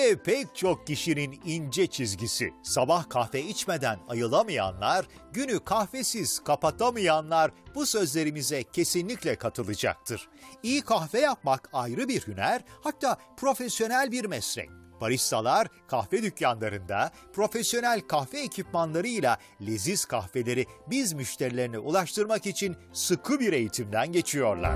Kahve pek çok kişinin ince çizgisi. Sabah kahve içmeden ayılamayanlar, günü kahvesiz kapatamayanlar bu sözlerimize kesinlikle katılacaktır. İyi kahve yapmak ayrı bir hüner, hatta profesyonel bir meslek. Baristalar kahve dükkanlarında profesyonel kahve ekipmanlarıyla leziz kahveleri biz müşterilerine ulaştırmak için sıkı bir eğitimden geçiyorlar.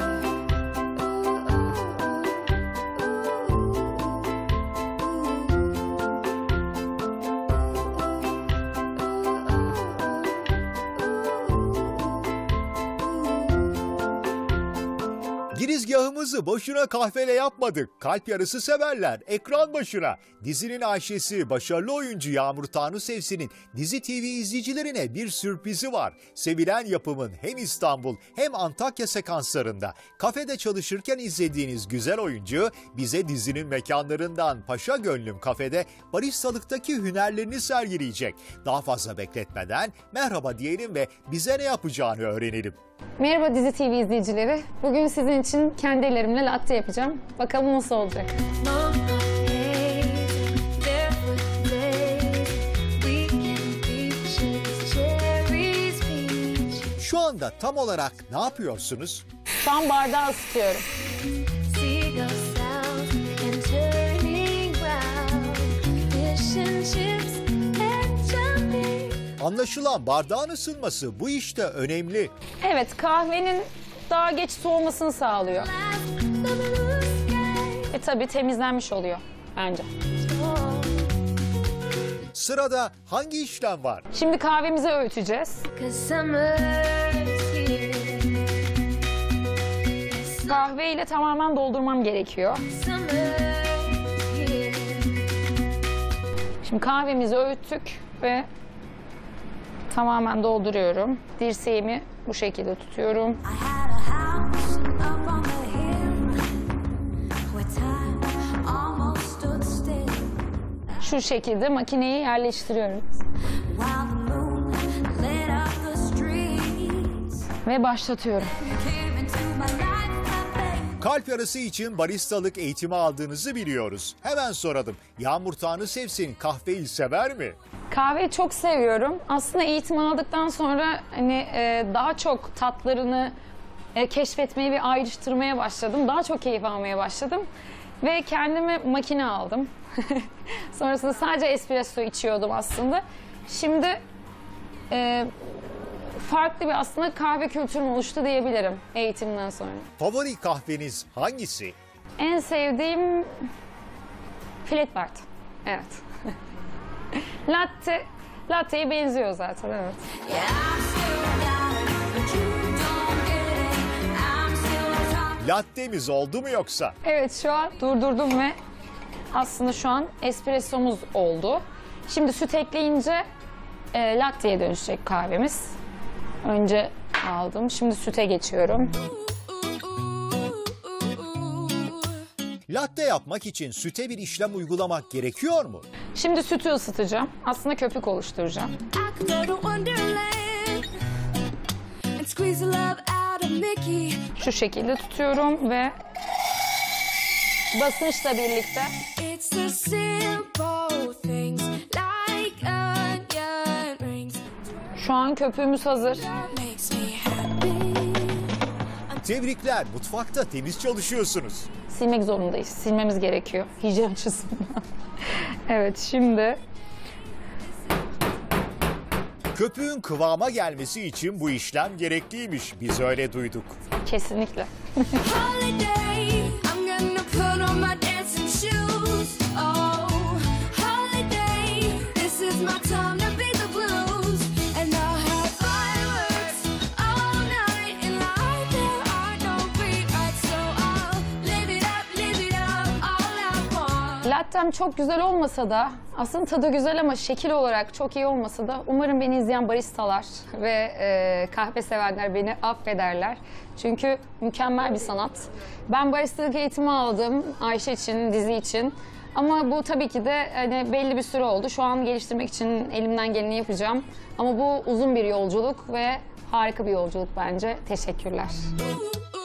Girizgahımızı boşuna kahveyle yapmadık. Kalp yarısı severler ekran başına. Dizinin Ayşe'si, başarılı oyuncu Yağmur Tanrısevsin'in Dizi TV izleyicilerine bir sürprizi var. Sevilen yapımın hem İstanbul hem Antakya sekanslarında kafede çalışırken izlediğiniz güzel oyuncu bize dizinin mekanlarından Paşa Gönlüm kafede baristalıktaki hünerlerini sergileyecek. Daha fazla bekletmeden merhaba diyelim ve bize ne yapacağını öğrenelim. Merhaba Dizi TV izleyicileri. Bugün sizin için kendi ellerimle latte yapacağım. Bakalım nasıl olacak. Şu anda tam olarak ne yapıyorsunuz? Tam bardağı ısıtıyorum. Anlaşılan bardağın ısınması bu işte önemli. Evet, kahvenin daha geç soğumasını sağlıyor. Tabii temizlenmiş oluyor bence. Sırada hangi işlem var? Şimdi kahvemizi öğüteceğiz. Kahveyle tamamen doldurmam gerekiyor. Şimdi kahvemizi öğüttük ve tamamen dolduruyorum. Dirseğimi bu şekilde tutuyorum. Şu şekilde makineyi yerleştiriyorum. Ve başlatıyorum. Kalp yarısı için baristalık eğitimi aldığınızı biliyoruz. Hemen soralım. Yağmur Tanrısevsin kahveyi sever mi? Kahveyi çok seviyorum. Aslında eğitim aldıktan sonra daha çok tatlarını keşfetmeye ve ayrıştırmaya başladım. Daha çok keyif almaya başladım. Ve kendime makine aldım. Sonrasında sadece espresso içiyordum aslında. Şimdi farklı bir aslında kahve kültürüm oluştu diyebilirim eğitimden sonra. Favori kahveniz hangisi? En sevdiğim Flat White. Evet. Latte'ye benziyor zaten, evet. Lattemiz oldu mu yoksa? Evet, şu an durdurdum ve aslında şu an espressomuz oldu. Şimdi süt ekleyince latte'ye dönüşecek kahvemiz. Önce aldım, şimdi süte geçiyorum. Latte yapmak için süte bir işlem uygulamak gerekiyor mu? Şimdi sütü ısıtacağım. Aslında köpük oluşturacağım. Şu şekilde tutuyorum ve basınçla birlikte şu an köpüğümüz hazır. Tebrikler, mutfakta temiz çalışıyorsunuz. Silmek zorundayız. Silmemiz gerekiyor hijyen açısından. Evet, şimdi Köpüğün kıvama gelmesi için bu işlem gerekliymiş. Biz öyle duyduk. kesinlikle. Lattem çok güzel olmasa da, aslında tadı güzel ama şekil olarak çok iyi olmasa da umarım beni izleyen baristalar ve kahve sevenler beni affederler. Çünkü mükemmel bir sanat. Ben baristalık eğitimi aldım Ayşe için, dizi için. Ama bu tabii ki de hani belli bir süre oldu. Şu an geliştirmek için elimden geleni yapacağım. Ama bu uzun bir yolculuk ve harika bir yolculuk bence. Teşekkürler.